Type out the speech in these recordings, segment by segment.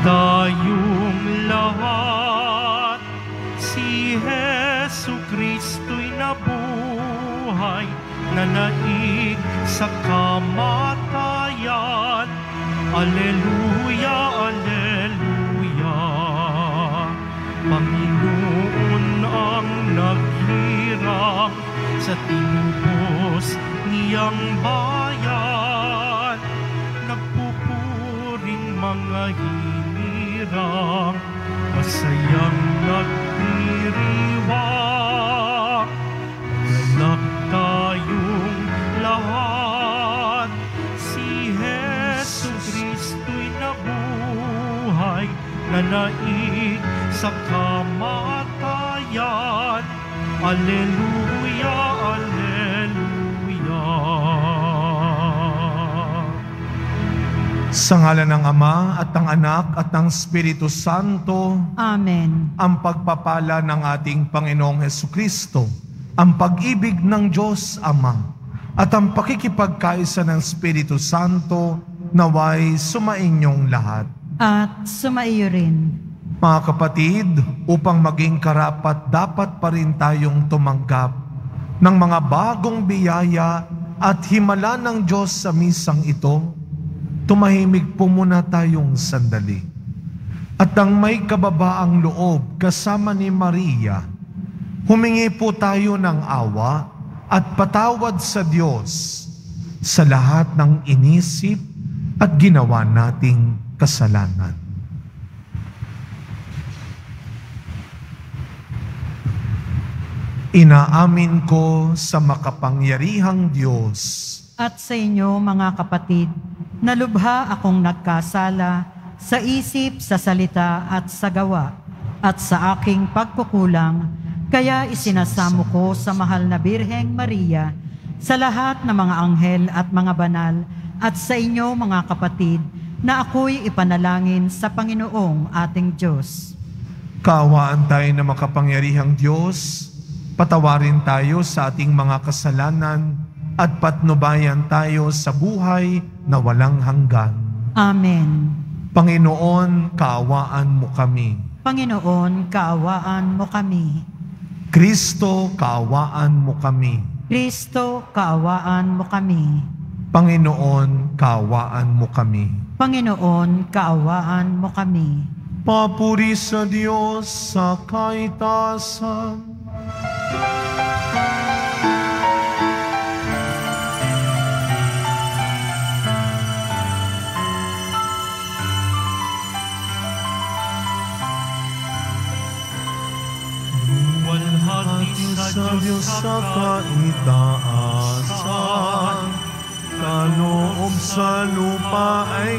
tayong lahat. Si Jesu Kristo'y nabuhay, nanaig sa kamatayan. Alleluia, alleluia. Panginoon ang naghirang sa tinubos niyang bayan. Nagpupuring mga hinirang, masayang nagdiriwang. Galak tayong lahat. Si Jesu Kristo'y nabuhay, nanaig sa kamatayan. Alleluia, alleluia. Sa ngalan ng Ama at ng Anak at ng Espiritu Santo. Amen. Ang pagpapala ng ating Panginoong Hesukristo, ang pag-ibig ng Diyos Ama, at ang pakikipagkaisa ng Espiritu Santo naway sumainyong lahat. At sumaiyo rin. Mga kapatid, upang maging karapat dapat pa rin tayong tumanggap ng mga bagong biyaya at himala ng Diyos sa misang ito, tumahimik po muna tayong sandali. At ang may kababaang loob kasama ni Maria, humingi po tayo ng awa at patawad sa Diyos sa lahat ng inisip at ginawa nating kasalanan. Inaamin ko sa makapangyarihang Diyos At sa inyo, mga kapatid, na lubha akong nagkasala sa isip, sa salita at sa gawa, at sa aking pagkukulang, kaya isinasamo ko sa mahal na Birheng Maria, sa lahat ng mga anghel at mga banal, at sa inyo, mga kapatid, na ako'y ipanalangin sa Panginoong ating Diyos. Kaawaan tayo na makapangyarihang Diyos, patawarin tayo sa ating mga kasalanan at patnubayan tayo sa buhay na walang hanggan. Amen. Panginoon, kaawaan mo kami. Panginoon, kaawaan mo kami. Kristo, kaawaan mo kami. Kristo, kaawaan mo kami. Panginoon, kaawaan mo kami. Panginoon, kaawaan mo kami. Papuri sa Diyos sa kaitaasan. Sa Diyos sa kaitaasan, kaloob sa lupa ay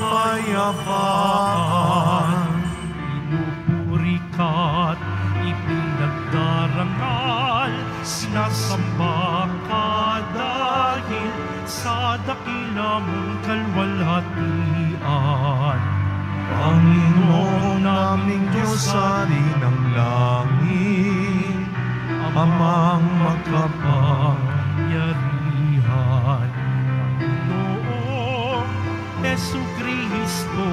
kapayapaan. Pinupuri ka't ipinagdarangal, sinasamba ka dahil sa dakila mong kalwalhatian. Panginoon naming Diyos, Hari ng langit, Amang makapangyarihan, Panginoong Jesucristo,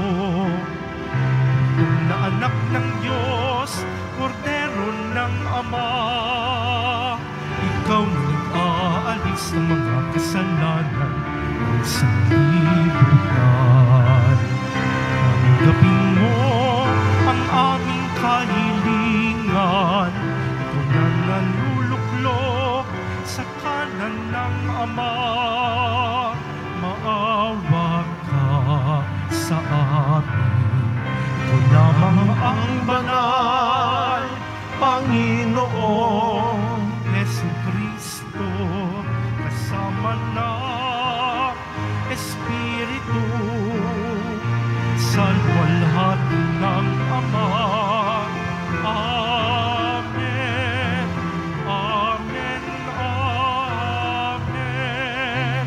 na anak ng Diyos, Kordero ng Ama. Ikaw na nag-aalis ng mga kasalanan sa libutan. Tanggapin mo ang aming kahilingan, na nanuluklok sa kanan ng Ama. Maawa ka sa amin, ito lamang ang banal, Panginoong Jesucristo, kasama na Espiritu, sa luwalhati ng Ama. Amen. Amen. Amen.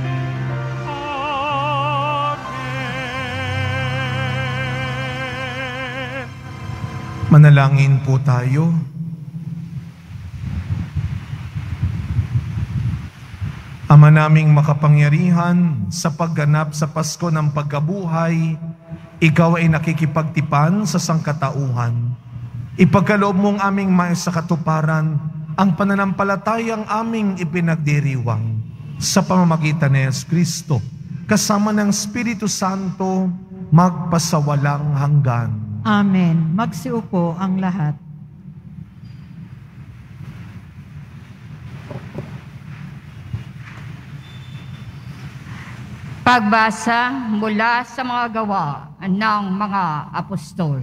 Amen. Manalangin po tayo. Ama naming makapangyarihan, sa pagganap sa Pasko ng pagkabuhay Ikaw ay nakikipagtipan sa sangkatauhan. Ipagkaloob mong aming mais sa katuparan ang pananampalatayang aming ipinagdiriwang sa pamamagitan ni Jesucristo, kasama ng Espiritu Santo, magpasawalang hanggan. Amen. Magsiupo ang lahat. Pagbasa mula sa mga gawa ng mga apostol.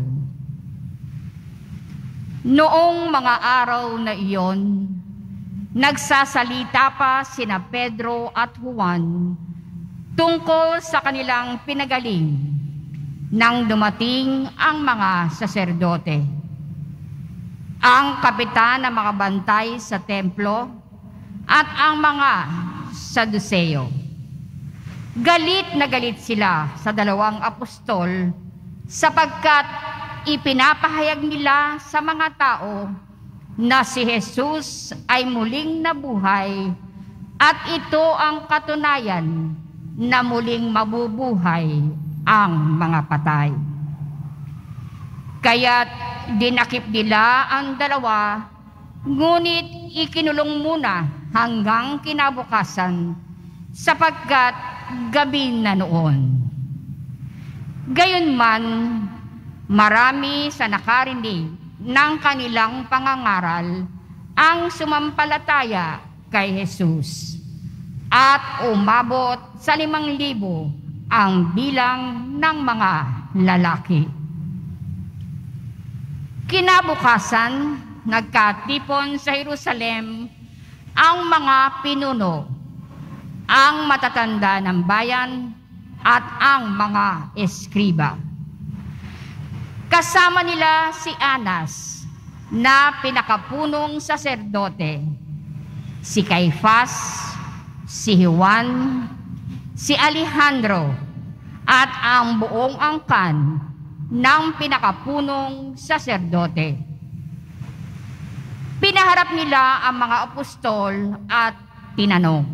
Noong mga araw na iyon, nagsasalita pa sina Pedro at Juan tungkol sa kanilang pinagaling nang dumating ang mga saserdote, ang kapitan ng mga bantay sa templo at ang mga Saduseo. Galit na galit sila sa dalawang apostol sapagkat ipinapahayag nila sa mga tao na si Jesus ay muling nabuhay at ito ang katunayan na muling mabubuhay ang mga patay. Kaya't dinakip nila ang dalawa, ngunit ikinulong muna hanggang kinabukasan sapagkat gabi na noon. Gayunman, marami sa nakarinig ng kanilang pangangaral ang sumampalataya kay Jesus at umabot sa 5,000 ang bilang ng mga lalaki. Kinabukasan, nagkatipon sa Jerusalem ang mga pinuno, ang matatanda ng bayan at ang mga eskriba. Kasama nila si Anas na pinakapunong saserdote, si Caifás, si Juan, si Alejandro at ang buong angkan ng pinakapunong saserdote. Pinaharap nila ang mga apostol at tinanong,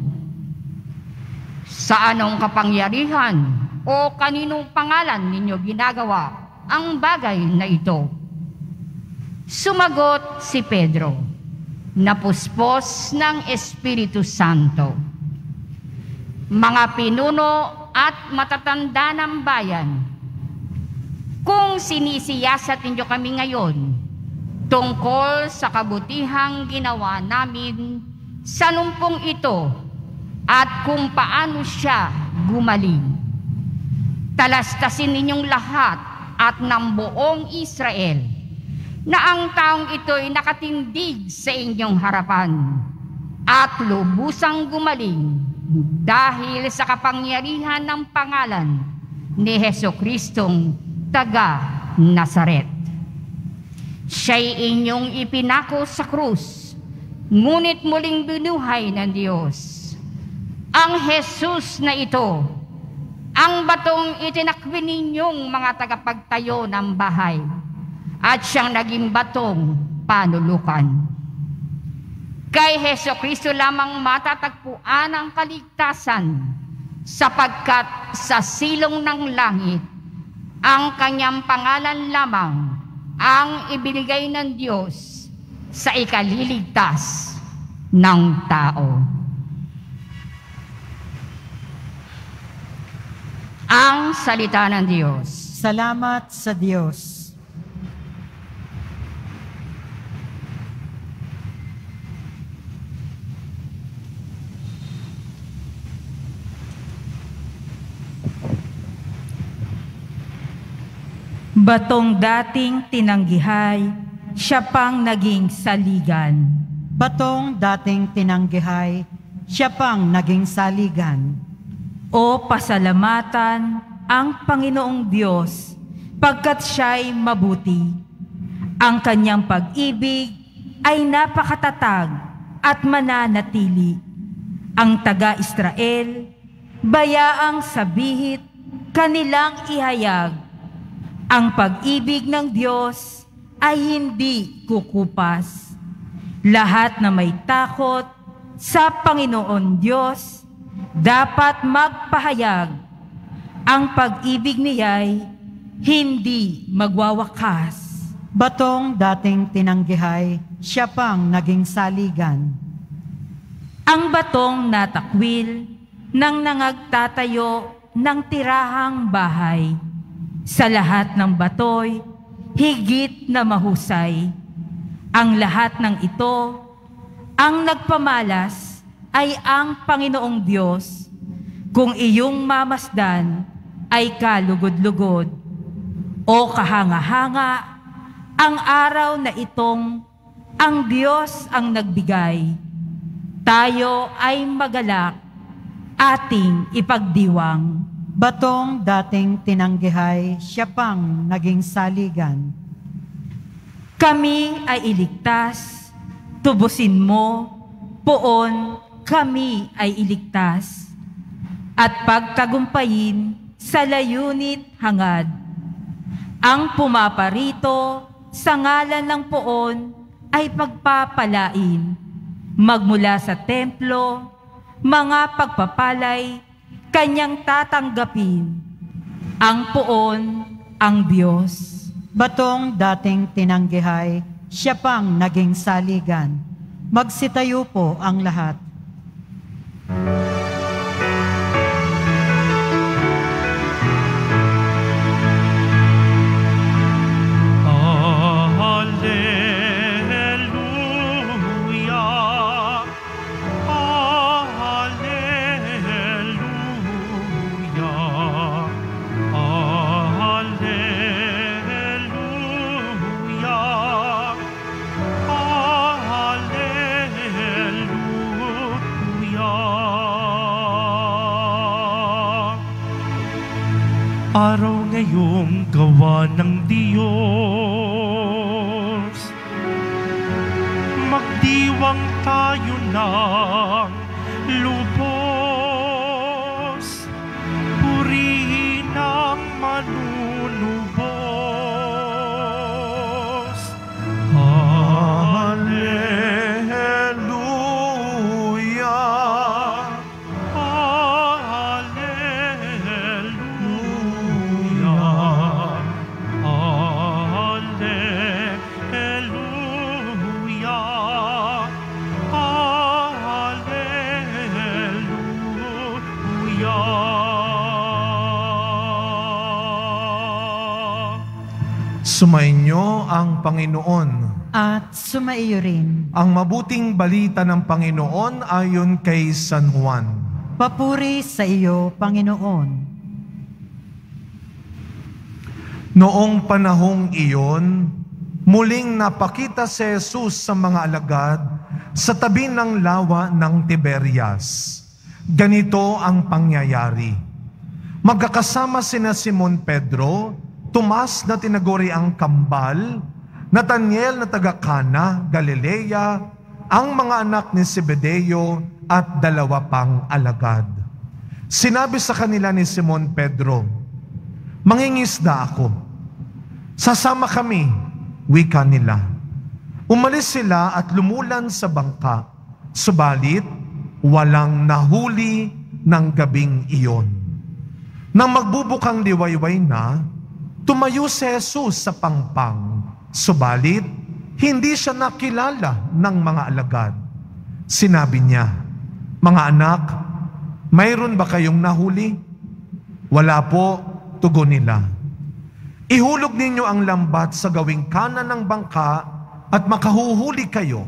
"Sa anong kapangyarihan o kaninong pangalan ninyo ginagawa ang bagay na ito?" Sumagot si Pedro, napuspos ng Espiritu Santo, "Mga pinuno at matatanda ng bayan, kung sinisiyasat ninyo kami ngayon tungkol sa kabutihang ginawa namin sa numpong ito at kung paano siya gumaling, talastasin ninyong lahat at ng buong Israel na ang taong ito'y nakatindig sa inyong harapan at lubusang gumaling dahil sa kapangyarihan ng pangalan ni Jesucristong taga Nazaret. Siya'y inyong ipinako sa krus, ngunit muling binuhay ng Diyos. Ang Jesus na ito, ang batong itinakbi ninyong mga tagapagtayo ng bahay, at siyang naging batong panulukan. Kay Jesucristo lamang matatagpuan ang kaligtasan, sapagkat sa silong ng langit, ang kanyang pangalan lamang ang ibinigay ng Diyos sa ikaliligtas ng tao. Ang salita ng Diyos. Salamat sa Diyos. Batong dating tinanggihay, siya pang naging saligan. Batong dating tinanggihay, siya pang naging saligan. O pasalamatan ang Panginoong Diyos, pagkat siya'y mabuti. Ang kanyang pag-ibig ay napakatatag at mananatili. Ang taga-Israel, bayaang sabihit, kanilang ihayag. Ang pag-ibig ng Diyos ay hindi kukupas. Lahat na may takot sa Panginoon Diyos, dapat magpahayag. Ang pag-ibig niya'y hindi magwawakas. Batong dating tinanggihay, siya pang naging saligan. Ang batong natakwil ng nangagtatayo ng tirahang bahay. Sa lahat ng batoy, higit na mahusay. Ang lahat ng ito, ang nagpamalas ay ang Panginoong Diyos. Kung iyong mamasdan ay kalugod-lugod o kahanga-hanga, ang araw na itong ang Diyos ang nagbigay. Tayo ay magalak, ating ipagdiwang. Batong dating tinanggihay, siya pang naging saligan. Kami ay iligtas, tubusin mo, poon kami ay iligtas. At pagtagumpayin sa layunit hangad. Ang pumaparito sa ngalan ng poon ay pagpapalain. Magmula sa templo, mga pagpapalay, kanyang tatanggapin. Ang poon, ang Diyos. Batong dating tinanggihay, siya pang naging saligan. Magsitayo po ang lahat. Araw ngayong gawa ng Diyos, magdiwang tayo ng lubos, purihin ang manunubos. Sumainyo ang Panginoon. At sumaiyo rin. Ang mabuting balita ng Panginoon ayon kay San Juan. Papuri sa iyo, Panginoon. Noong panahong iyon, muling napakita si Jesus sa mga alagad sa tabi ng lawa ng Tiberias. Ganito ang pangyayari. Magkakasama sina Simon Pedro, Tomas na tinaguri ang kambal, Nathaniel na taga Cana, Galilea, ang mga anak ni Zebedeo at 2 pang alagad. Sinabi sa kanila ni Simon Pedro, "Mangingisda ako. Sasama kami," wika nila. Umalis sila at lumulan sa bangka, subalit walang nahuli ng gabing iyon. Nang magbubukang liwayway na, tumayo si Jesus sa pangpang, subalit hindi siya nakilala ng mga alagad. Sinabi niya, "Mga anak, mayroon ba kayong nahuli?" "Wala po," tugon nila. "Ihulog ninyo ang lambat sa gawing kanan ng bangka at makahuhuli kayo."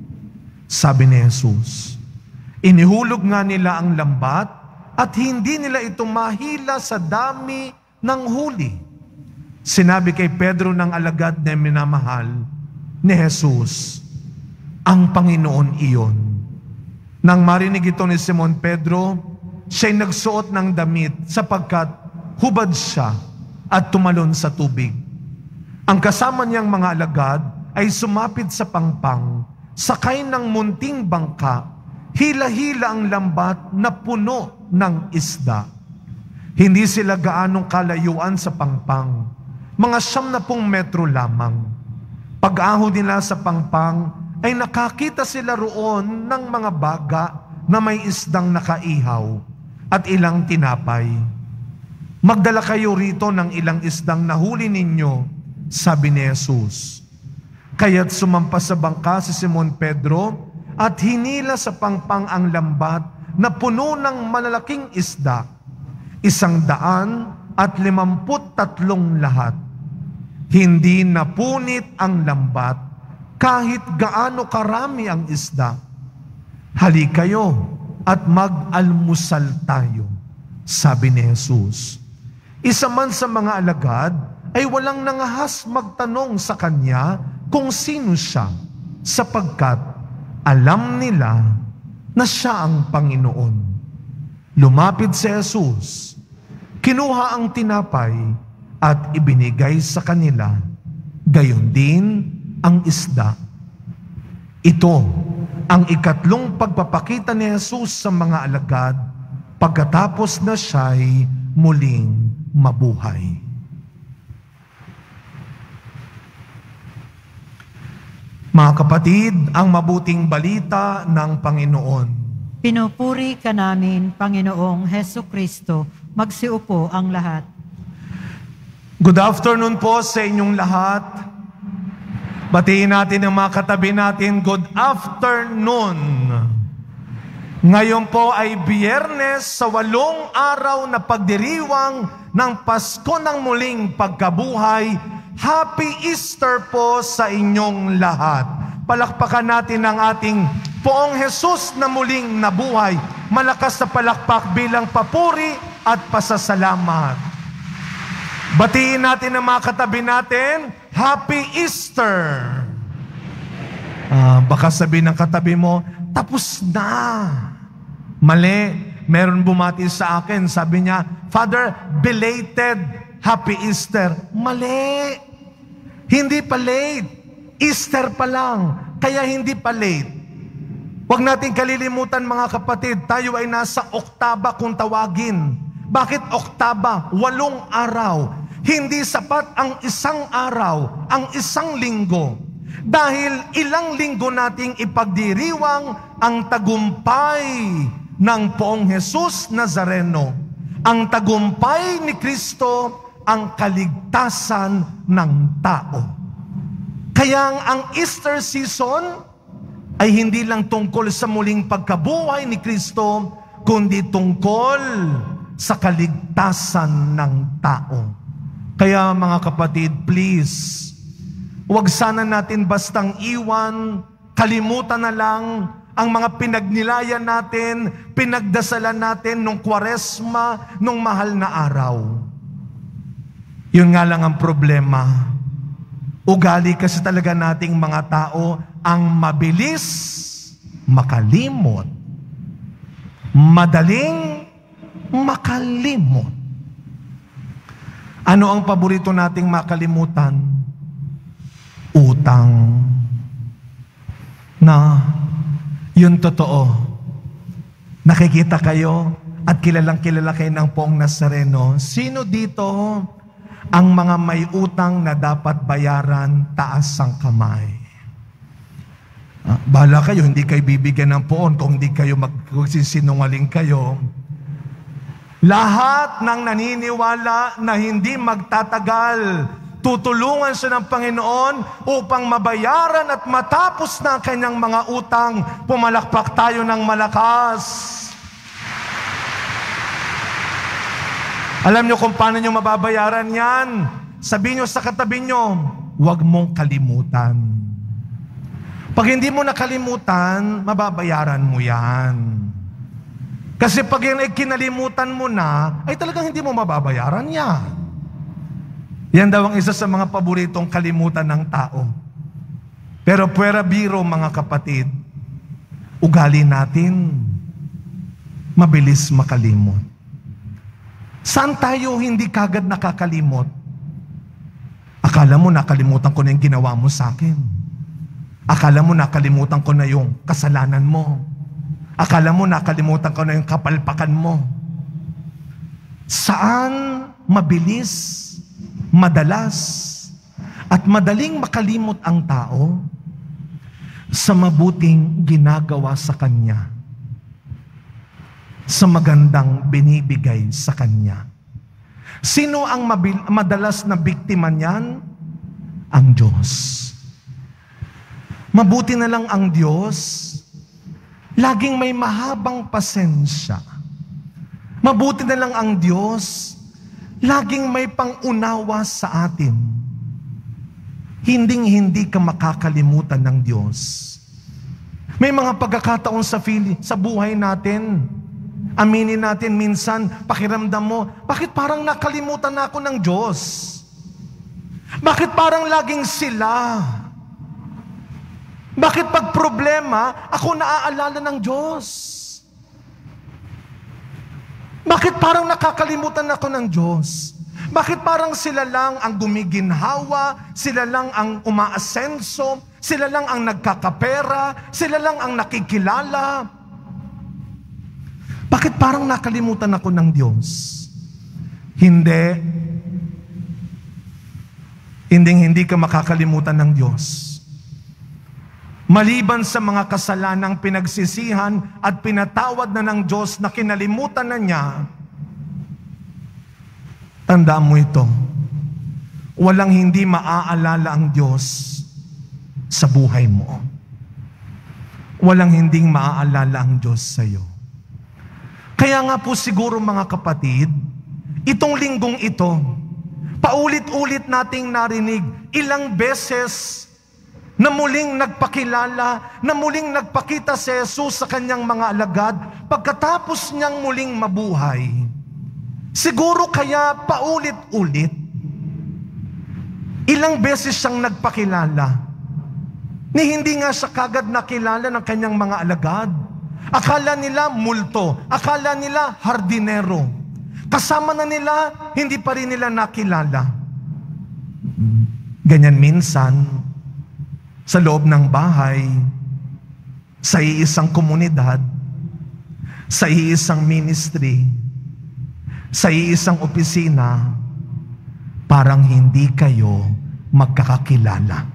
Sabi ni Jesus. Inihulog nga nila ang lambat at hindi nila ito mahila sa dami ng huli. Sinabi kay Pedro ng alagad na minamahal ni Jesus, "Ang Panginoon iyon." Nang marinig ito ni Simon Pedro, siya'y nagsuot ng damit sapagkat hubad siya at tumalon sa tubig. Ang kasama niyang mga alagad ay sumapit sa pangpang, sakay ng munting bangka, hila-hila ang lambat na puno ng isda. Hindi sila gaanong kalayuan sa pangpang, mga 70 metro lamang. Pag-ahon nila sa pangpang, ay nakakita sila roon ng mga baga na may isdang nakaihaw at ilang tinapay. Magdala kayo rito ng ilang isdang nahuli ninyo, sabi ni Jesus. Kaya't sumampa sa bangka si Simon Pedro at hinila sa pangpang ang lambat na puno ng malalaking isda, 153 lahat. Hindi napunit ang lambat kahit gaano karami ang isda. Halika kayo at mag-almusal tayo, sabi ni Jesus. Isa man sa mga alagad ay walang nangahas magtanong sa kanya kung sino siya, sapagkat alam nila na siya ang Panginoon. Lumapit si Jesus, kinuha ang tinapay at ibinigay sa kanila, gayon din ang isda. Ito ang ikatlong pagpapakita ni Jesus sa mga alagad pagkatapos na siya'y muling mabuhay. Mga kapatid, ang mabuting balita ng Panginoon. Pinupuri ka namin, Panginoong Hesus Kristo. Magsiupo ang lahat. Good afternoon po sa inyong lahat. Batiin natin ang mga katabi natin, good afternoon. Ngayon po ay Biyernes sa 8 araw na pagdiriwang ng Pasko ng muling pagkabuhay. Happy Easter po sa inyong lahat. Palakpakan natin ang ating Poong Jesus na muling nabuhay. Malakas na palakpak bilang papuri at pasasalamat. Batiin natin ang mga katabi natin, Happy Easter! Baka sabihin ng katabi mo, tapos na. Mali, meron bumati sa akin, sabi niya, Father, belated Happy Easter. Mali. Hindi pa late. Easter pa lang. Kaya hindi pa late. Huwag natin kalilimutan mga kapatid, tayo ay nasa oktaba kung tawagin. Bakit oktaba? 8 araw. Hindi sapat ang isang araw, ang isang linggo. Dahil ilang linggo nating ipagdiriwang ang tagumpay ng Poong Jesus Nazareno. Ang tagumpay ni Kristo, ang kaligtasan ng tao. Kaya ang Easter season ay hindi lang tungkol sa muling pagkabuhay ni Kristo, kundi tungkol sa kaligtasan ng tao. Kaya mga kapatid, please, huwag sana natin bastang iwan, kalimutan na lang ang mga pinagnilayan natin, pinagdasalan natin nung Kwaresma, nung mahal na araw. Yun nga lang ang problema. Ugali kasi talaga nating mga tao ang mabilis makalimot. Madaling makalimot. Ano ang paborito nating makalimutan? Utang. Na, yun totoo. Nakikita kayo at kilalang kilala kayo ng Poong Nazareno. Sino dito ang mga may utang na dapat bayaran, taas ang kamay? Bahala kayo, hindi kayo bibigyan ng poon kung hindi kayo magsisinungaling kayo. Lahat ng naniniwala na hindi magtatagal, tutulungan siya ng Panginoon upang mabayaran at matapos na ang kanyang mga utang. Pumalakpak tayo ng malakas. Alam nyo kung paano nyo mababayaran yan? Sabihin nyo sa katabi nyo, huwag mong kalimutan. Pag hindi mo nakalimutan, mababayaran mo yan. Kasi pag yan ay kinalimutan mo na, ay talagang hindi mo mababayaran yan. Yan daw ang isa sa mga paboritong kalimutan ng tao. Pero puwera biro mga kapatid, ugali natin, mabilis makalimot. Saan tayo hindi kagad nakakalimot? Akala mo nakalimutan ko na yung ginawa mo sa akin. Akala mo nakalimutan ko na yung kasalanan mo. Akala mo nakalimutan ko na yung kapalpakan mo. Saan mabilis, madalas, at madaling makalimot ang tao? Sa mabuting ginagawa sa Kanya. Sa magandang binibigay sa Kanya. Sino ang madalas na biktima niyan? Ang Diyos. Mabuti na lang ang Diyos, laging may mahabang pasensya. Mabuti na lang ang Diyos, laging may pangunawa sa atin. Hinding-hindi ka makakalimutan ng Diyos. May mga pagkakataon sa buhay natin, aminin natin minsan, pakiramdam mo, bakit parang nakalimutan na ako ng Diyos? Bakit parang laging sila? Bakit pag problema, ako naaalala ng Diyos? Bakit parang nakakalimutan ako ng Diyos? Bakit parang sila lang ang gumiginhawa, sila lang ang umaasenso, sila lang ang nagkakapera, sila lang ang nakikilala? Bakit parang nakalimutan ako ng Diyos? Hindi ka makakalimutan ng Diyos. Maliban sa mga kasalanang pinagsisihan at pinatawad na ng Diyos na kinalimutan na niya, tandaan mo ito, walang hindi maaalala ang Diyos sa buhay mo. Walang hinding maaalala ang Diyos sa iyo. Kaya nga po siguro mga kapatid, itong linggong ito, paulit-ulit nating narinig ilang beses na muling nagpakilala, na muling nagpakita si Jesus sa kanyang mga alagad pagkatapos niyang muling mabuhay. Siguro kaya paulit-ulit, ilang beses siyang nagpakilala, ni hindi nga siya kagad nakilala ng kanyang mga alagad. Akala nila multo, akala nila hardinero. Kasama na nila, hindi pa rin nila nakilala. Ganyan minsan, sa loob ng bahay, sa iisang komunidad, sa iisang ministry, sa iisang opisina, parang hindi kayo magkakakilala.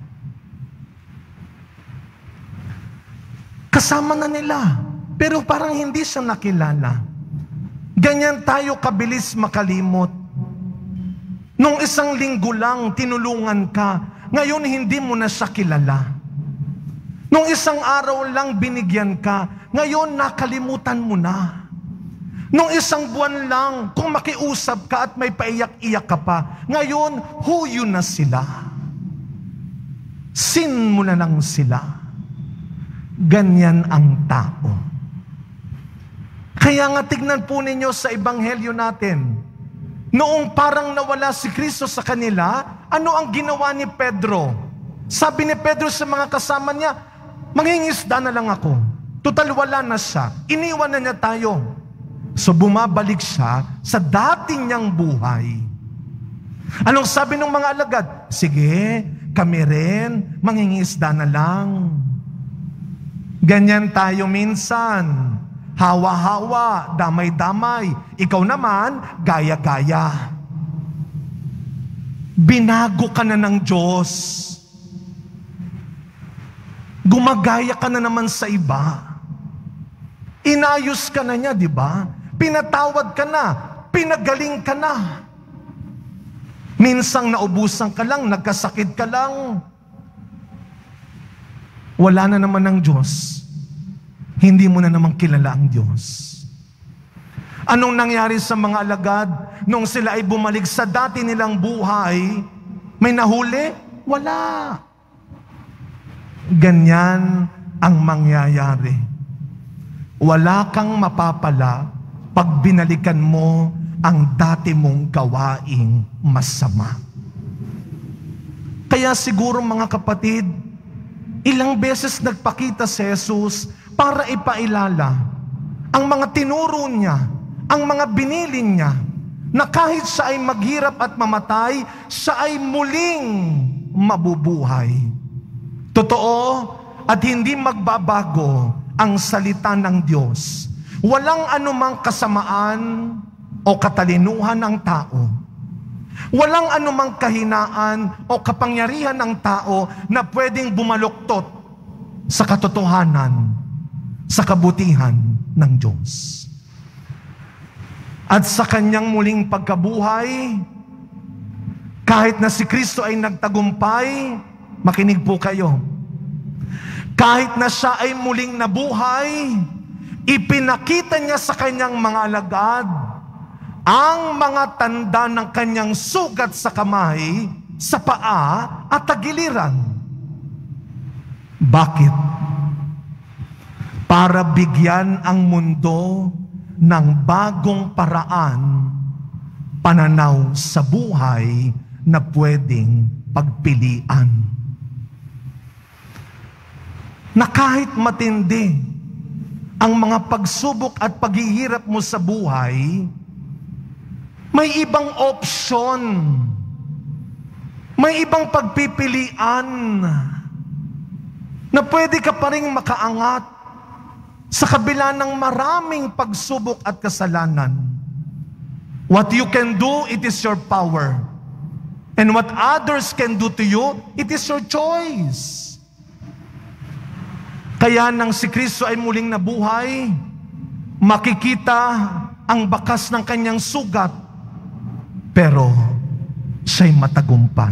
Kasama na nila, pero parang hindi siya nakilala. Ganyan tayo kabilis makalimot. Nung isang linggo lang, tinulungan ka, ngayon hindi mo na siya kilala. Nung isang araw lang binigyan ka, ngayon nakalimutan mo na. Nung isang buwan lang, kung makiusap ka at may paiyak-iyak ka pa, ngayon huyo na sila. Sin mo na lang sila. Ganyan ang tao. Kaya nga tignan po ninyo sa ebanghelyo natin, noong parang nawala si Kristo sa kanila, ano ang ginawa ni Pedro? Sabi ni Pedro sa mga kasama niya, mangingisda na lang ako. Total wala na siya. Iniwan na niya tayo. So bumabalik siya sa dati niyang buhay. Anong sabi ng mga alagad? Sige, kami rin, mangingisda na lang. Ganyan tayo minsan. Hawa-hawa, damay-damay. Ikaw naman, gaya-gaya. Binago ka na ng Diyos. Gumagaya ka na naman sa iba. Inayos ka na niya, di ba? Pinatawad ka na. Pinagaling ka na. Minsang naubusan ka lang, nagkasakit ka lang. Wala na naman ng Diyos. Hindi mo na naman kilala ang Diyos. Anong nangyari sa mga alagad nung sila ay bumalik sa dati nilang buhay? May nahuli? Wala. Ganyan ang mangyayari. Wala kang mapapala pag binalikan mo ang dati mong gawaing masama. Kaya siguro mga kapatid, ilang beses nagpakita si Jesus para ipailala ang mga tinuro niya, ang mga binilin niya, na kahit siya ay maghirap at mamatay, siya ay muling mabubuhay. Totoo at hindi magbabago ang salita ng Diyos. Walang anumang kasamaan o katalinuhan ng tao. Walang anumang kahinaan o kapangyarihan ng tao na pwedeng bumaluktot sa katotohanan, sa kabutihan ng Diyos. At sa kanyang muling pagkabuhay, kahit na si Kristo ay nagtagumpay, makinig po kayo, kahit na siya ay muling nabuhay, ipinakita niya sa kanyang mga alagad ang mga tanda ng kanyang sugat sa kamay, sa paa at tagiliran. Bakit? Para bigyan ang mundo ng bagong paraan, pananaw sa buhay na pwedeng pagpilian. Na kahit matindi ang mga pagsubok at paghihirap mo sa buhay, may ibang opsyon, may ibang pagpipilian na pwede ka pa rin makaangat sa kabila ng maraming pagsubok at kasalanan. What you can do, it is your power. And what others can do to you, it is your choice. Kaya nang si Kristo ay muling nabuhay, makikita ang bakas ng kanyang sugat, pero siya'y matagumpay.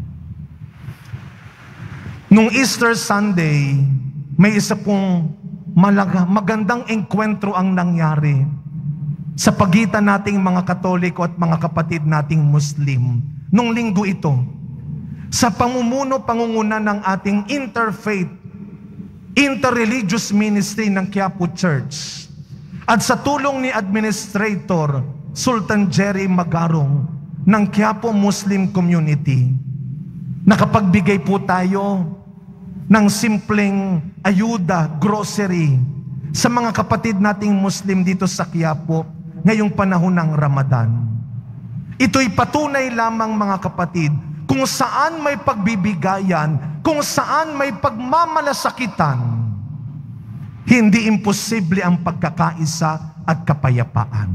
Nung Easter Sunday, may isa pong magandang engkwentro ang nangyari sa pagitan nating mga Katoliko at mga kapatid nating Muslim. Nung linggo ito, sa pangunguna ng ating interfaith, interreligious ministry ng Quiapo Church, at sa tulong ni Administrator Sultan Jerry Magarong ng Quiapo Muslim Community, nakapagbigay po tayo ng simpleng ayuda, grocery, sa mga kapatid nating Muslim dito sa Quiapo ngayong panahon ng Ramadan. Ito'y patunay lamang, mga kapatid, kung saan may pagbibigayan, kung saan may pagmamalasakitan, hindi imposible ang pagkakaisa at kapayapaan.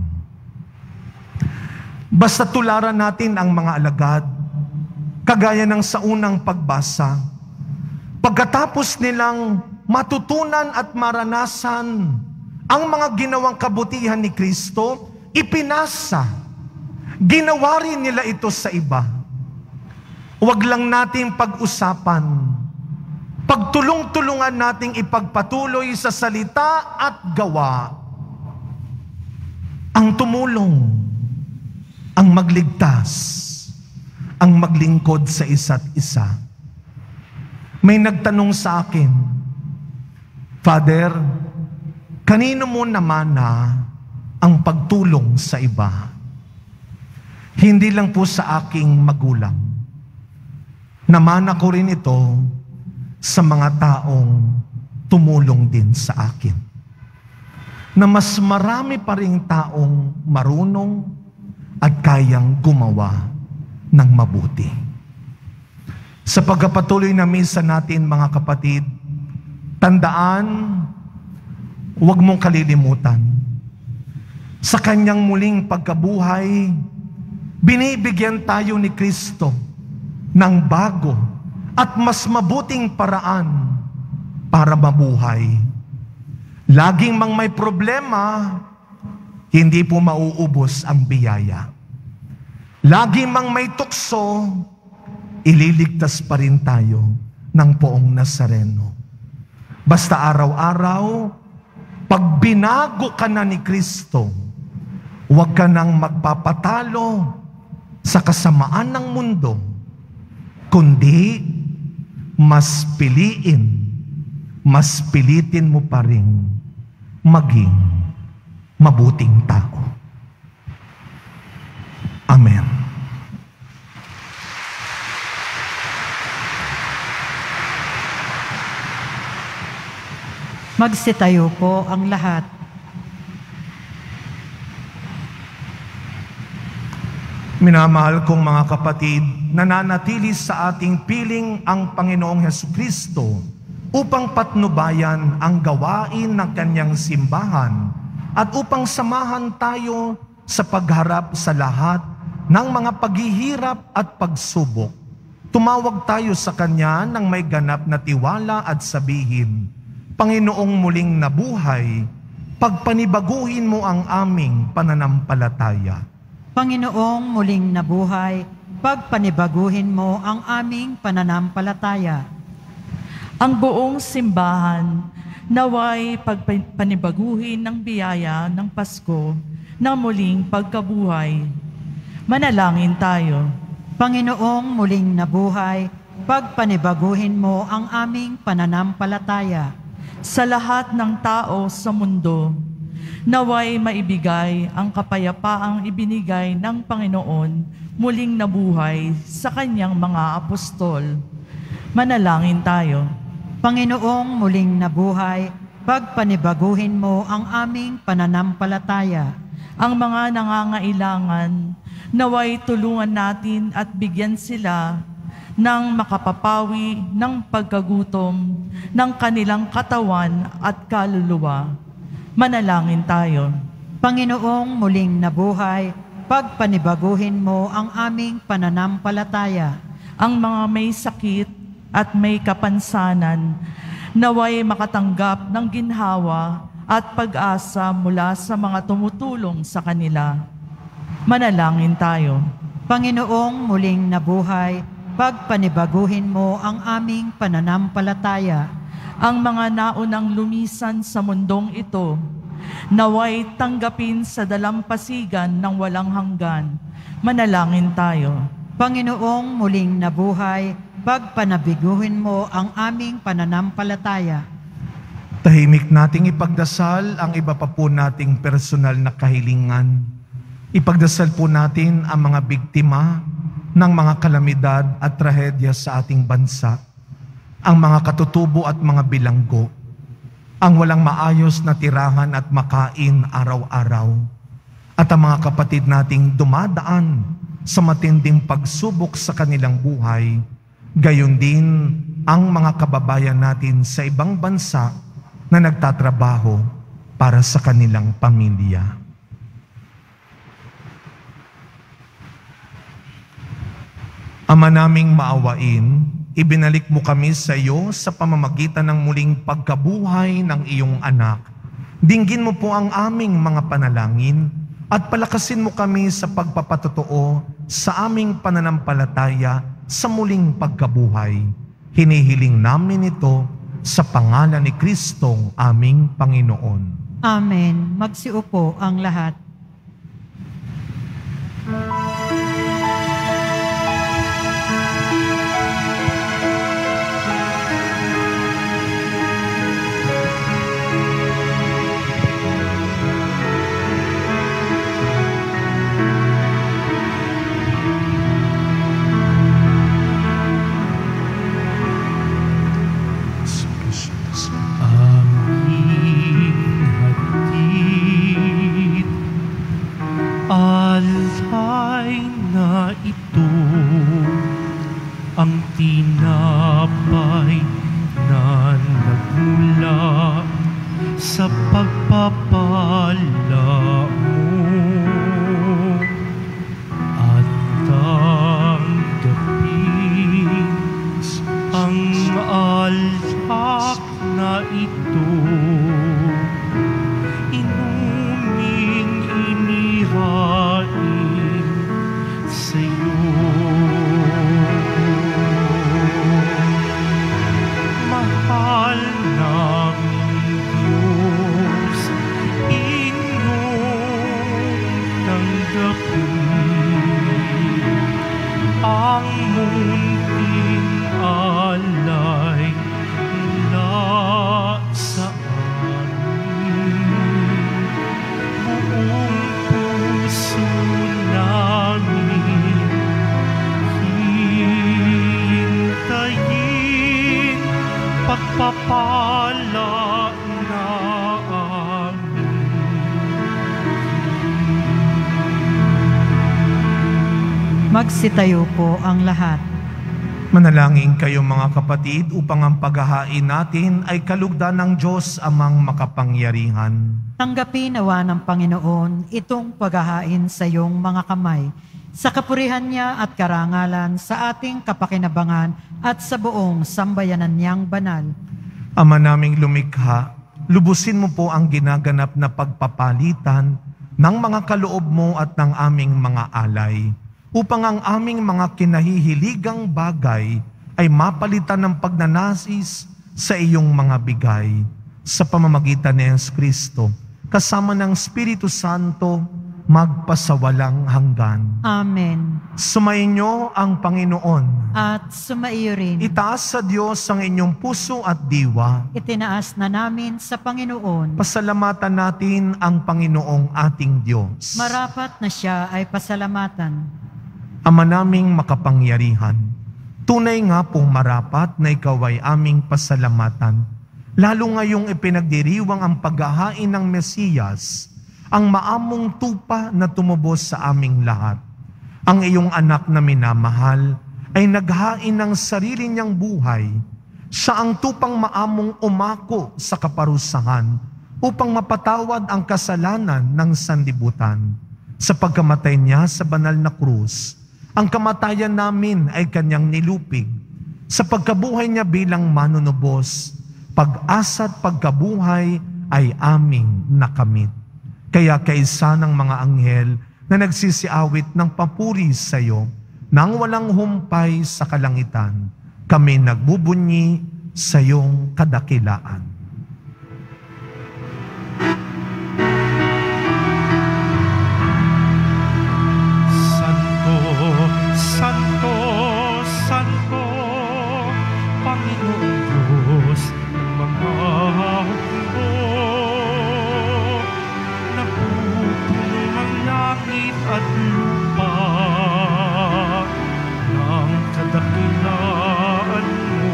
Basta tularan natin ang mga alagad, kagaya ng sa unang pagbasa, pagkatapos nilang matutunan at maranasan ang mga ginawang kabutihan ni Kristo, ipinasa, ginawa rin nila ito sa iba. Huwag lang natin pag-usapan, pagtulong-tulungan nating ipagpatuloy sa salita at gawa ang tumulong, ang magligtas, ang maglingkod sa isa't isa. May nagtanong sa akin, Father, kanino mo namana ang pagtulong sa iba? Hindi lang po sa aking magulang. Namana ko rin ito sa mga taong tumulong din sa akin. Na mas marami pa ring taong marunong at kayang gumawa ng mabuti. Sa pagpapatuloy na misa natin, mga kapatid, tandaan, huwag mong kalilimutan. Sa kanyang muling pagkabuhay, binibigyan tayo ni Kristo ng bago at mas mabuting paraan para mabuhay. Laging mang may problema, hindi po mauubos ang biyaya. Laging mang may tukso, ililigtas pa rin tayo ng Poong Nazareno. Basta araw-araw, pag binago ka na ni Kristo, huwag ka nang magpapatalo sa kasamaan ng mundo, kundi mas pilitin mo pa rin maging mabuting tao. Amen. Magsitayo po ang lahat. Minamahal kong mga kapatid, nananatili sa ating piling ang Panginoong Hesukristo upang patnubayan ang gawain ng kanyang simbahan at upang samahan tayo sa pagharap sa lahat ng mga paghihirap at pagsubok. Tumawag tayo sa Kanya ng may ganap na tiwala at sabihin, Panginoong muling nabuhay, pagpanibaguhin mo ang aming pananampalataya. Panginoong muling nabuhay, pagpanibaguhin mo ang aming pananampalataya. Ang buong simbahan naway pagpanibaguhin ng biyaya ng Pasko ng muling pagkabuhay. Manalangin tayo. Panginoong muling nabuhay, pagpanibaguhin mo ang aming pananampalataya. Sa lahat ng tao sa mundo, naway maibigay ang kapayapaang ibinigay ng Panginoon muling nabuhay sa kanyang mga apostol. Manalangin tayo. Panginoong muling nabuhay, pagpanibaguhin mo ang aming pananampalataya. Ang mga nangangailangan, naway tulungan natin at bigyan sila ng makapapawi ng pagkagutom ng kanilang katawan at kaluluwa. Manalangin tayo. Panginoong muling nabuhay, pagpanibaguhin mo ang aming pananampalataya. Ang mga may sakit at may kapansanan, naway makatanggap ng ginhawa at pag-asa mula sa mga tumutulong sa kanila. Manalangin tayo. Panginoong muling nabuhay, pagpanibaguhin mo ang aming pananampalataya. Ang mga naunang lumisan sa mundong ito, naway tanggapin sa dalampasigan ng walang hanggan. Manalangin tayo. Panginoong muling nabuhay, pagpanabiguhin mo ang aming pananampalataya. Tahimik nating ipagdasal ang iba pa po nating personal na kahilingan. Ipagdasal po natin ang mga biktima ng mga kalamidad at trahedya sa ating bansa, ang mga katutubo at mga bilanggo, ang walang maayos na tirahan at makain araw-araw, at ang mga kapatid nating dumadaan sa matinding pagsubok sa kanilang buhay, gayon din ang mga kababayan natin sa ibang bansa na nagtatrabaho para sa kanilang pamilya. Ama naming maawain, ibinalik mo kami sa iyo sa pamamagitan ng muling pagkabuhay ng iyong anak. Dinggin mo po ang aming mga panalangin at palakasin mo kami sa pagpapatotoo sa aming pananampalataya sa muling pagkabuhay. Hinihiling namin ito sa pangalan ni Kristong aming Panginoon. Amen. Magsiupo ang lahat. Alay na ito ang tinapay na nagmula sa pagpapala mo at tanggapin ang alak na ito. Pagpapala na amin. Magsitayo po ang lahat. Manalangin kayo mga kapatid upang ang paghahain natin ay kalugdan ng Diyos amang makapangyarihan. Tanggapin nawa ng Panginoon itong paghahain sa iyong mga kamay, sa kapurihan niya at karangalan sa ating kapakinabangan at sa buong sambayanan niyang banal. Ama naming lumikha, lubusin mo po ang ginaganap na pagpapalitan ng mga kaloob mo at ng aming mga alay, upang ang aming mga kinahihiligang bagay ay mapalitan ng pagnanasis sa iyong mga bigay. Sa pamamagitan ni Jesucristo, kasama ng Espiritu Santo, magpasawalang hanggan. Amen. Sumainyo ang Panginoon. At sumaiyo rin. Itaas sa Diyos ang inyong puso at diwa. Itinaas na namin sa Panginoon. Pasalamatan natin ang Panginoong ating Diyos. Marapat na siya ay pasalamatan. Ama naming makapangyarihan, tunay nga pong marapat na ikaw ay aming pasalamatan, lalo ngayong ipinagdiriwang ang paghahain ng Mesiyas, ang maamong tupa na tumubos sa aming lahat. Ang iyong anak na minamahal ay naghain ng sarili niyang buhay. Siya ang tupang maamong umako sa kaparusahan upang mapatawad ang kasalanan ng sanlibutan. Sa pagkamatay niya sa banal na krus, ang kamatayan namin ay kanyang nilupig. Sa pagkabuhay niya bilang manunubos, pag-asa at pagkabuhay ay aming nakamit. Kaya kaisa ng mga anghel na nagsisiawit ng papuri sa iyo, nang walang humpay sa kalangitan, kami nagbubunyi sa iyong kadakilaan. Santo, Santo, Santo, Panginoong Diyos ng mga hukbo. Napupuno ang langit at lupa ng kadakilaan mo.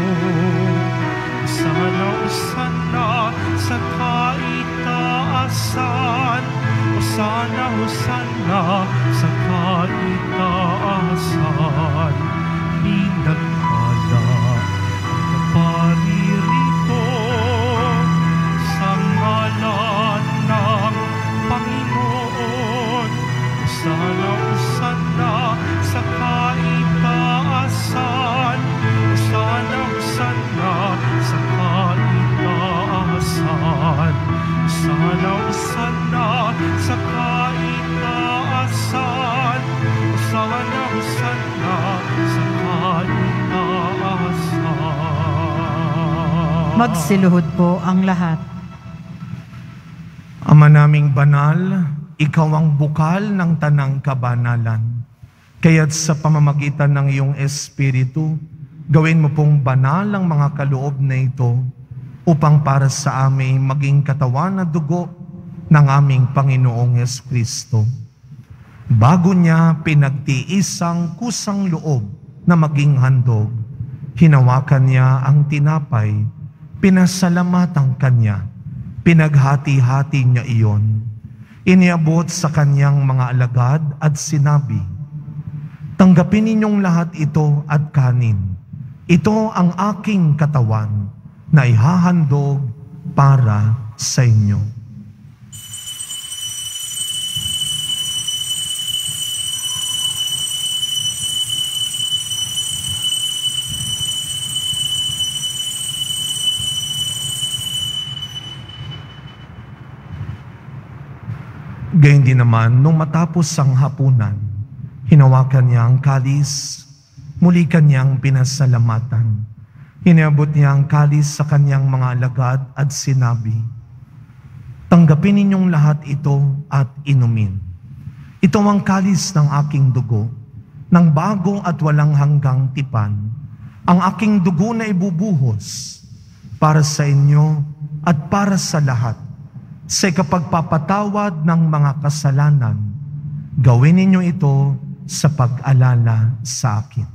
Sana, Osana sa kaitaasan. Osana, Osana sa kaitaasan. Pinagpala na paririto sa ngalan ng Panginoon. Osana, Osana sa kaitaasan. Osana, Osana sa kaitaasan. Osana, Osana sa kaitaasan. Osana, Osana sa kaitaasan. Magsiluhod po ang lahat. Ama naming banal, ikaw ang bukal ng tanang kabanalan. Kaya't sa pamamagitan ng iyong Espiritu, gawin mo pong banal ang mga kaloob na ito upang para sa amin maging katawan at dugo ng aming Panginoong Jesucristo. Bago niya pinagtiis ang kusang loob na maging handog, hinawakan niya ang tinapay, pinasalamatan kanya, pinaghati-hati niya iyon, iniabot sa kanyang mga alagad at sinabi, "Tanggapin ninyong lahat ito at kanin. Ito ang aking katawan na ihahandog para sa inyo." Gayun din naman, nung matapos ang hapunan, hinawakan niya ang kalis, muli kanyang pinasalamatan. Iniabot niya ang kalis sa kanyang mga alagad at sinabi, "Tanggapin ninyong lahat ito at inumin. Ito ang kalis ng aking dugo, ng bago at walang hanggang tipan, ang aking dugo na ibubuhos para sa inyo at para sa lahat, sa ikapagpapatawad ng mga kasalanan. Gawin ninyo ito sa pag-alala sa akin."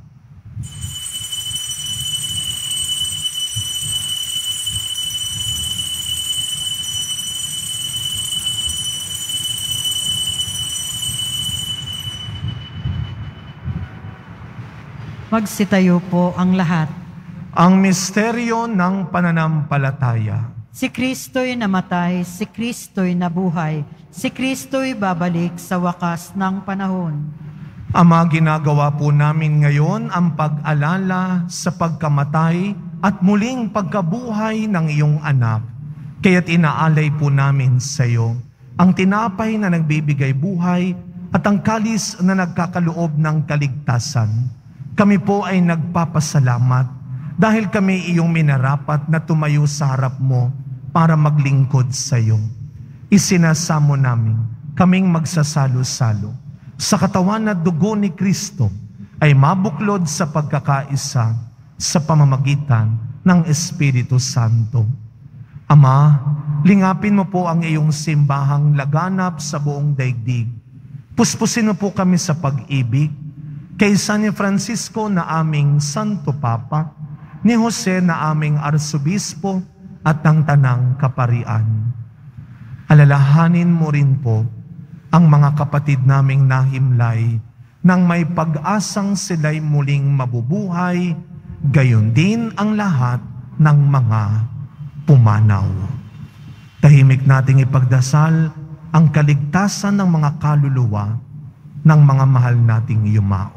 Magsitayo po ang lahat. Ang misteryo ng pananampalataya. Si Kristo'y namatay, si Kristo'y nabuhay, si Kristo'y babalik sa wakas ng panahon. Ama, ginagawa po namin ngayon ang pag-alala sa pagkamatay at muling pagkabuhay ng iyong anak. Kaya't inaalay po namin sa iyo ang tinapay na nagbibigay buhay at ang kalis na nagkakaloob ng kaligtasan. Kami po ay nagpapasalamat dahil kami iyong minarapat na tumayo sa harap mo para maglingkod sa iyo. Isinasamo namin kaming magsasalo-salo sa katawan at dugo ni Kristo ay mabuklod sa pagkakaisa sa pamamagitan ng Espiritu Santo. Ama, lingapin mo po ang iyong simbahang laganap sa buong daigdig. Puspusin mo po kami sa pag-ibig kay San Francisco na aming Santo Papa, ni Jose na aming Arsobispo at ng Tanang Kaparian. Alalahanin mo rin po ang mga kapatid naming nahimlay nang may pag-asang sila'y muling mabubuhay, gayon din ang lahat ng mga pumanaw. Tahimik nating ipagdasal ang kaligtasan ng mga kaluluwa ng mga mahal nating yumao.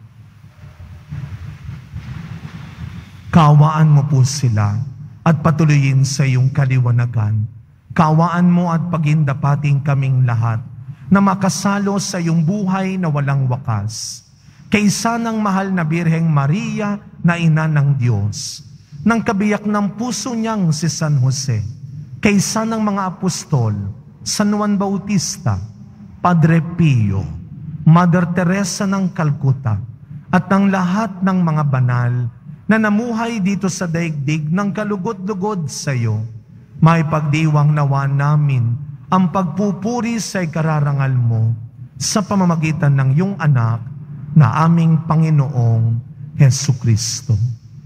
Kaawaan mo po sila at patuloyin sa iyong kaliwanagan. Kaawaan mo at pagindapating kaming lahat na makasalo sa iyong buhay na walang wakas. Kaysa ng mahal na Birheng Maria na ina ng Diyos, ng kabiyak ng puso niyang si San Jose, kaysa ng mga apostol, San Juan Bautista, Padre Pio, Mother Teresa ng Calcutta, at ng lahat ng mga banal na namuhay dito sa daigdig ng kalugod-lugod sa iyo, may pagdiwang nawa namin ang pagpupuri sa ikararangal mo sa pamamagitan ng iyong anak na aming Panginoong Hesukristo.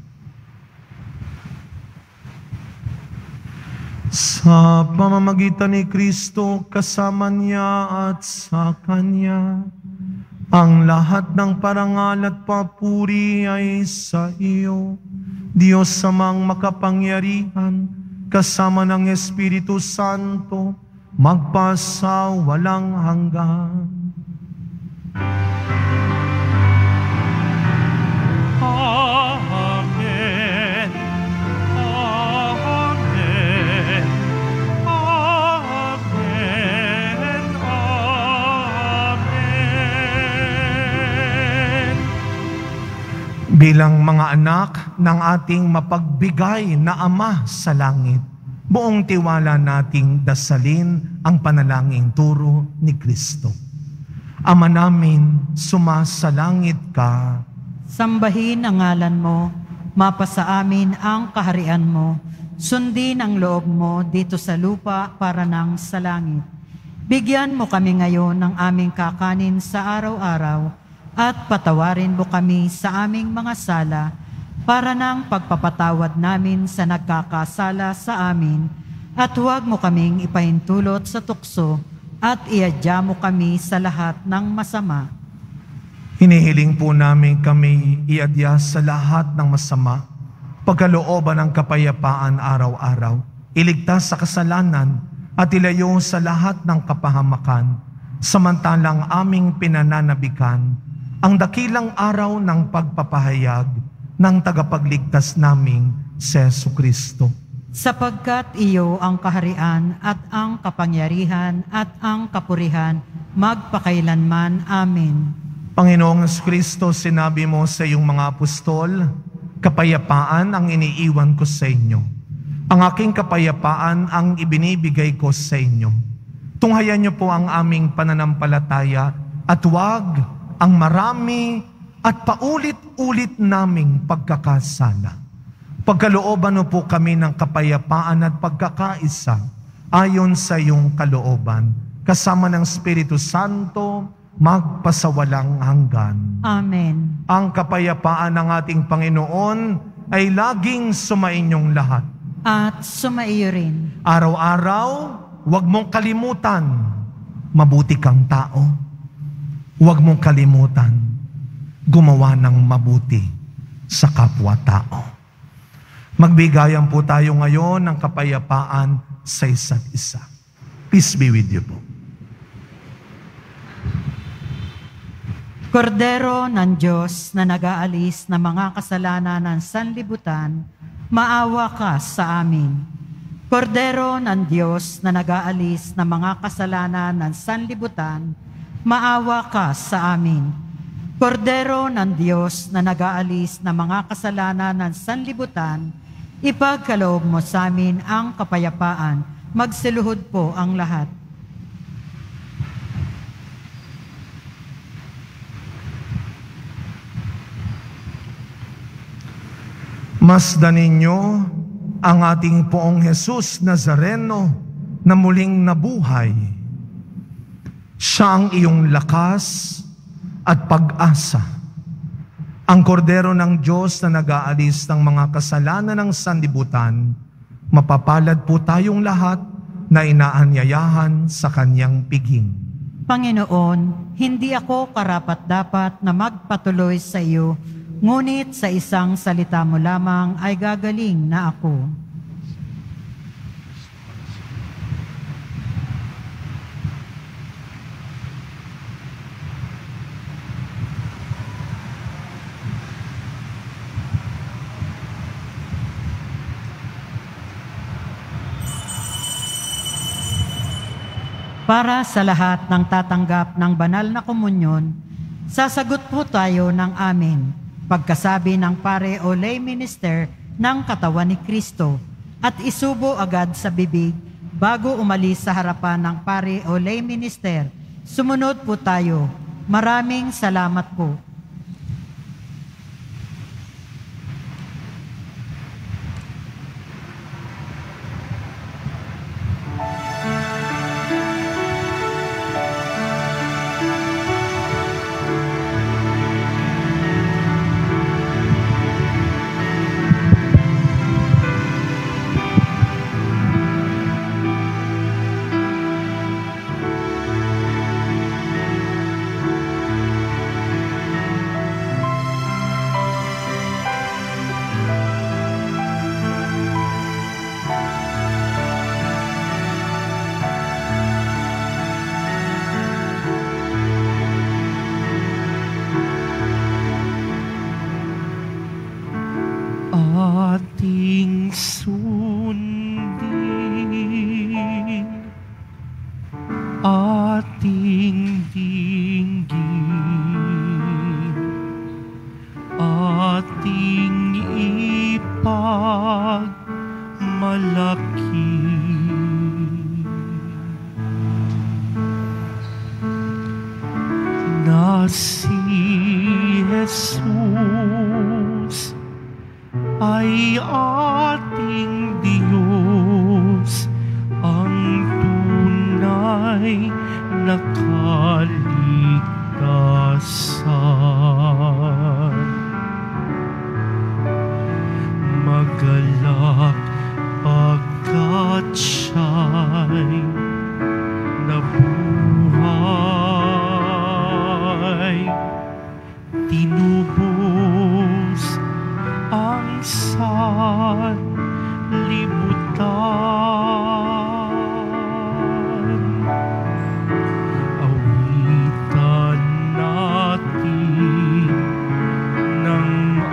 Sa pamamagitan ni Kristo, kasama niya at sa Kanya, ang lahat ng parangal at papuri ay sa iyo, Diyos Amang makapangyarihan, kasama ng Espiritu Santo, magpasa walang hanggan. Amen. Amen. Amen. Amen. Bilang mga anak ng ating mapagbigay na Ama sa langit, buong tiwala nating dasalin ang panalangin turo ni Kristo. Ama namin, sumasalangit ka. Sambahin ang ngalan mo, mapasa amin ang kaharian mo, sundin ang loob mo dito sa lupa para nang sa langit. Bigyan mo kami ngayon ng aming kakanin sa araw-araw at patawarin mo kami sa aming mga sala para nang pagpapatawad namin sa nagkakasala sa amin, at huwag mo kaming ipahintulot sa tukso at iadya mo kami sa lahat ng masama. Hinihiling po namin kami iadya sa lahat ng masama, pagkalooban ng kapayapaan araw-araw, iligtas sa kasalanan at ilayo sa lahat ng kapahamakan, samantalang aming pinananabikan ang dakilang araw ng pagpapahayag ng tagapagligtas naming si Jesucristo. Sapagkat iyo ang kaharian at ang kapangyarihan at ang kapurihan magpakailanman. Amen. Panginoong Jesucristo, sinabi mo sa iyong mga apostol, kapayapaan ang iniiwan ko sa inyo. Ang aking kapayapaan ang ibinibigay ko sa inyo. Tunghayan niyo po ang aming pananampalataya at huwag ang marami at paulit-ulit naming pagkakasala. Pagkalooban mo po kami ng kapayapaan at pagkakaisa ayon sa iyong kalooban, kasama ng Espiritu Santo, magpasawalang hanggan. Amen. Ang kapayapaan ng ating Panginoon ay laging sumainyong lahat. At sumaiyo rin. Araw-araw, huwag mong kalimutan, mabuti kang tao. Huwag mong kalimutan, gumawa ng mabuti sa kapwa-tao. Magbigayan po tayo ngayon ng kapayapaan sa isa't isa. Peace be with you po. Kordero ng Diyos na nag-aalis ng mga kasalanan ng sanlibutan, maawa ka sa amin. Kordero ng Diyos na nag-aalis ng mga kasalanan ng sanlibutan, maawa ka sa amin. Kordero ng Diyos na nag-aalis ng mga kasalanan ng sanlibutan, ipagkaloob mo sa amin ang kapayapaan. Magsiluhod po ang lahat. Masdan ninyo ang ating Poong Jesus Nazareno na muling nabuhay. Siya ang iyong lakas at pag-asa. Ang kordero ng Diyos na nag-aalis ng mga kasalanan ng sanlibutan, mapapalad po tayong lahat na inaanyayahan sa kanyang piging. Panginoon, hindi ako karapat-dapat na magpatuloy sa iyo, ngunit sa isang salita mo lamang ay gagaling na ako. Para sa lahat ng tatanggap ng banal na komunyon, sasagot po tayo ng amen pagkasabi ng pare o lay minister ng katawan ni Kristo at isubo agad sa bibig bago umalis sa harapan ng pare o lay minister. Sumunod po tayo. Maraming salamat po. Ating sundin, ating dinggin, ating ipagmalaki. Na si Jesus ay ating Diyos, ang tunay na kaligtasan. Magalak pagkat siya'y nabuhay, tinubos ang sanlibutan. Awitan natin ng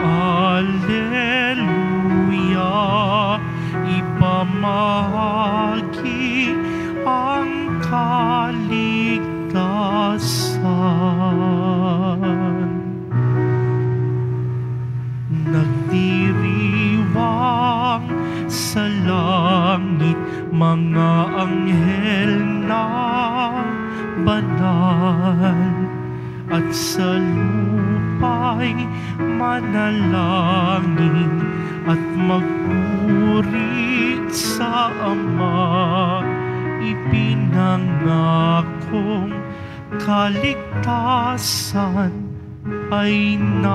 Alleluia, ipamahagi ang kaligtasan. Nagdiriwang sa langit mga anghel na banal, at sa lupa'y manalangin at magpuri sa Ama. Ipinangakong kaligtasan ay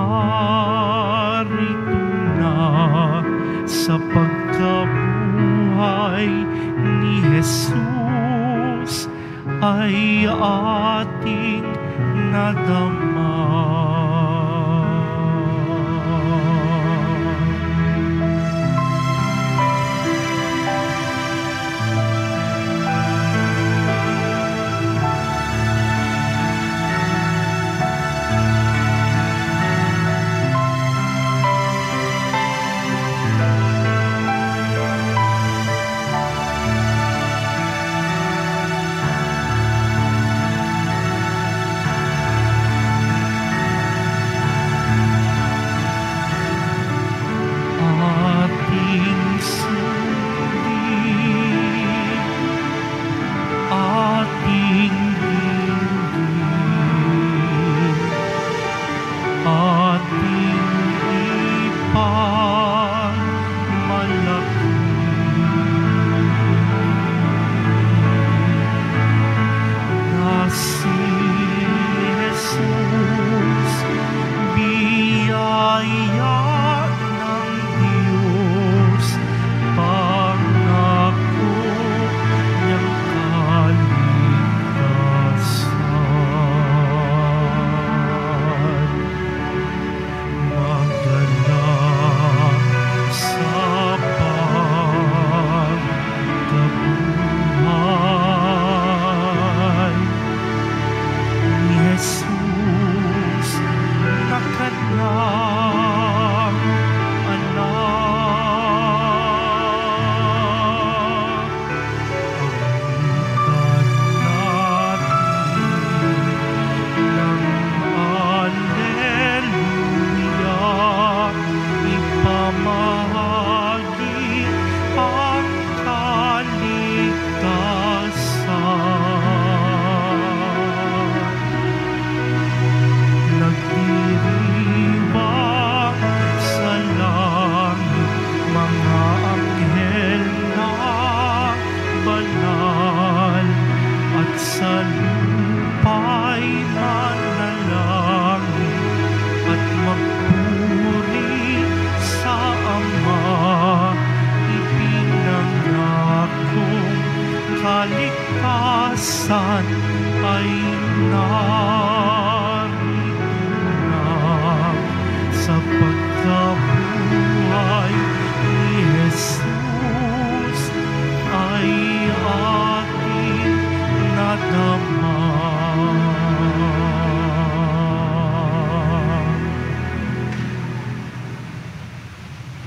narito na sa pagkabuhay ni Jesus ay ating nadama.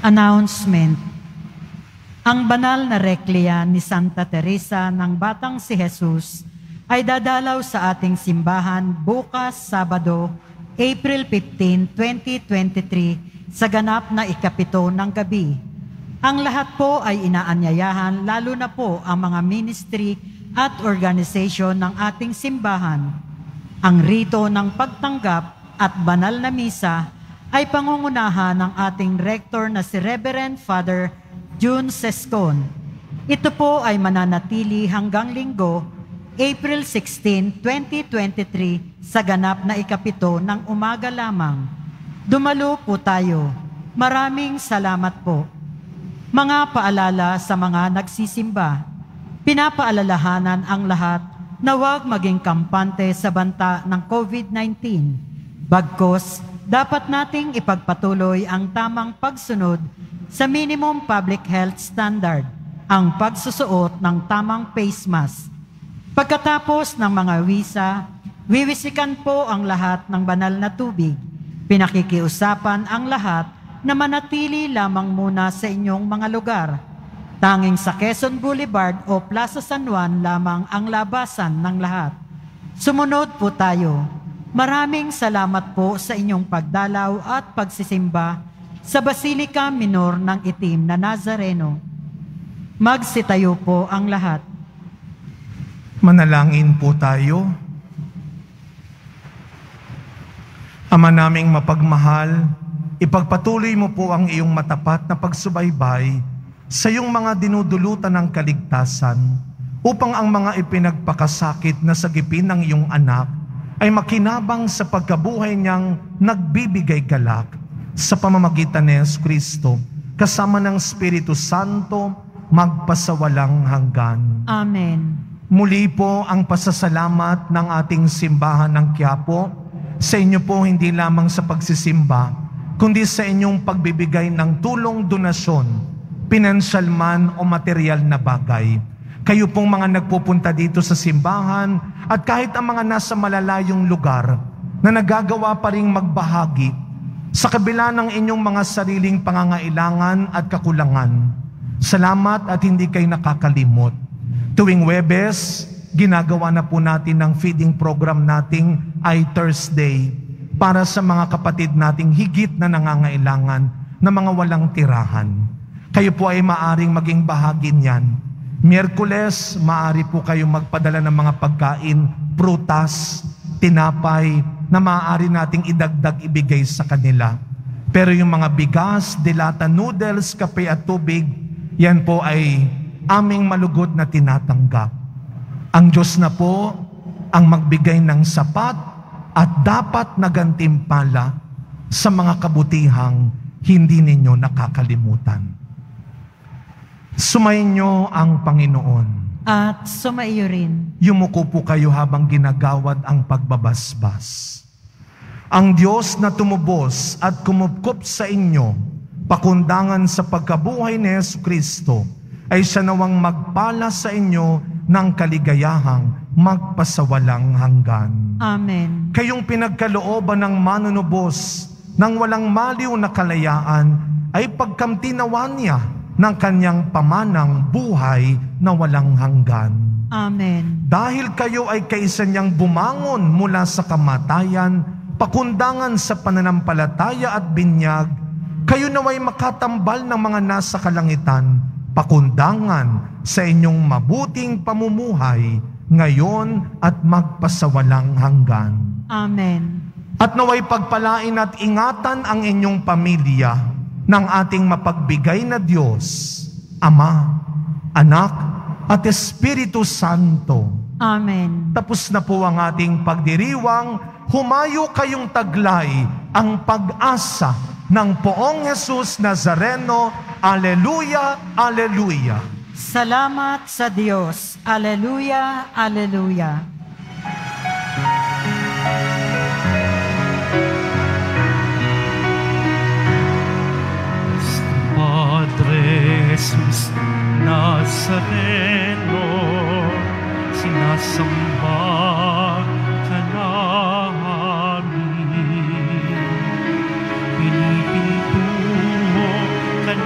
Announcement. Ang banal na requiem ni Santa Teresa ng Batang si Jesus ay dadalaw sa ating simbahan bukas Sabado, April 15, 2023 sa ganap na ikapito ng gabi. Ang lahat po ay inaanyayahan, lalo na po ang mga ministry at organisasyon ng ating simbahan. Ang rito ng pagtanggap at banal na misa ay pangungunahan ng ating rector na si Reverend Father June Sescon. Ito po ay mananatili hanggang Linggo, April 16, 2023 sa ganap na ikapito ng umaga lamang. Dumalo po tayo. Maraming salamat po. Mga paalala sa mga nagsisimba. Pinapaalalahanan ang lahat na huwag maging kampante sa banta ng COVID-19. Bagkus, dapat nating ipagpatuloy ang tamang pagsunod sa minimum public health standard, ang pagsusuot ng tamang face mask. Pagkatapos ng mga wiwisikan po ang lahat ng banal na tubig. Pinakikiusapan ang lahat na manatili lamang muna sa inyong mga lugar. Tanging sa Quezon Boulevard o Plaza San Juan lamang ang labasan ng lahat. Sumunod po tayo. Maraming salamat po sa inyong pagdalaw at pagsisimba sa Basilica Minor ng Itim na Nazareno. Magsitayo po ang lahat. Manalangin po tayo. Ama naming mapagmahal, ipagpatuloy mo po ang iyong matapat na pagsubaybay sa iyong mga dinudulutan ng kaligtasan upang ang mga ipinagpakasakit na sagipin ng iyong anak ay makinabang sa pagkabuhay niyang nagbibigay galak sa pamamagitan ni Yesu Kristo kasama ng Espiritu Santo magpasawalang hanggan. Amen. Muli po ang pasasalamat ng ating simbahan ng Quiapo sa inyo po hindi lamang sa pagsisimba, kundi sa inyong pagbibigay ng tulong donasyon, pinansyal man o material na bagay. Kayo pong mga nagpupunta dito sa simbahan at kahit ang mga nasa malalayong lugar na nagagawa pa ring magbahagi sa kabila ng inyong mga sariling pangangailangan at kakulangan. Salamat at hindi kayo nakakalimot. Tuwing Huwebes, ginagawa na po natin ang feeding program nating iThursday para sa mga kapatid nating higit na nangangailangan na mga walang tirahan. Kayo po ay maaring maging bahagi niyan. Miyerkules, maaari po kayong magpadala ng mga pagkain, prutas, tinapay, na maaari nating idagdag ibigay sa kanila. Pero yung mga bigas, dilata, noodles, kape at tubig, yan po ay aming malugod na tinatanggap. Ang Diyos na po ang magbigay ng sapat at dapat na gantimpala sa mga kabutihang hindi ninyo nakakalimutan. Sumainyo ang Panginoon. At sumaiyo rin. Yumuko po kayo habang ginagawad ang pagbabasbas. Ang Diyos na tumubos at kumupkop sa inyo, pakundangan sa pagkabuhay ni Yesu Kristo, ay siya nawang magpala sa inyo ng kaligayahang magpasawalang hanggan. Amen. Kayong pinagkalooban ng manunubos ng walang maliw na kalayaan ay pagkamtinawan niya ng kanyang pamanang buhay na walang hanggan. Amen. Dahil kayo ay kaisa niyang bumangon mula sa kamatayan, pakundangan sa pananampalataya at binyag, kayo naway makatambal ng mga nasa kalangitan, pakundangan sa inyong mabuting pamumuhay ngayon at magpasawalang hanggan. Amen. At naway pagpalain at ingatan ang inyong pamilya ng ating mapagbigay na Diyos, Ama, Anak, at Espiritu Santo. Amen. Tapos na po ang ating pagdiriwang, humayo kayong taglay ang pag-asa ng Poong Jesus Nazareno. Aleluya, aleluya. Salamat sa Diyos. Aleluya, aleluya. Padre Jesus Nazareno, sinasamba ka namin. Pinipinto ka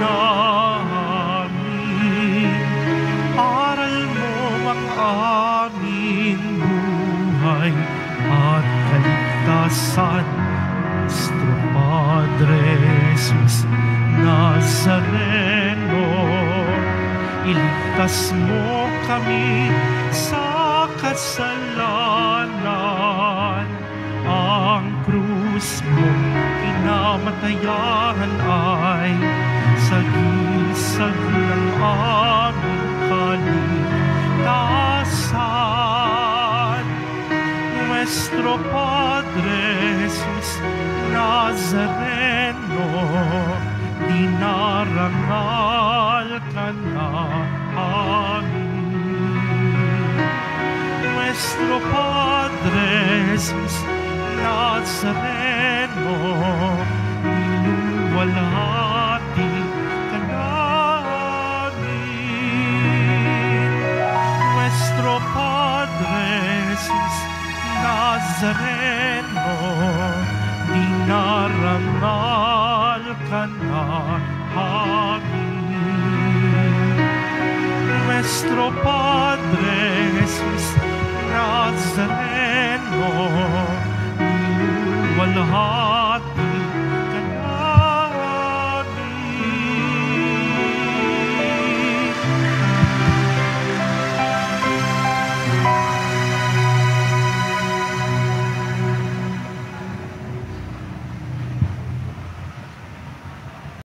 Jesus Nazareno, iligtas mo kami sa kasalanan. Ang krus mo pinamatayan ay sagisag ng aming kaligtasan. Nuestro Padre Jesus Nazareno, dinarangal ka na amin. Nuestro Padre Jesus Nazareno, niluwalhati ka namin. Nuestro Padre Jesus Nazareno, dinarangal ka na amin. Nuestro Padre Jesus Nazareno, niluwalhati